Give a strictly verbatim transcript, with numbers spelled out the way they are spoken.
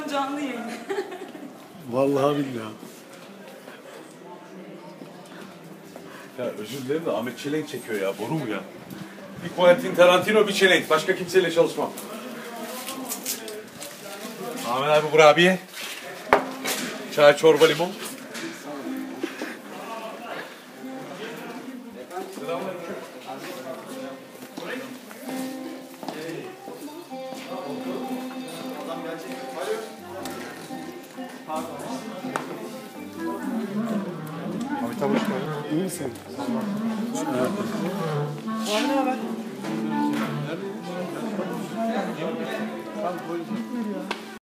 canlı yayın. Vallahi billahi. Ya özür dilerim de Ahmet çelenk çekiyor ya. Boru mu ya? Bir Quentin Tarantino, bir çelenk. Başka kimseyle çalışmam. Ahmet abi kurabiye. Çay, çorba, limon. Selamünaleyküm. Abi hoş geldin. İyi misin? Abi ne haber?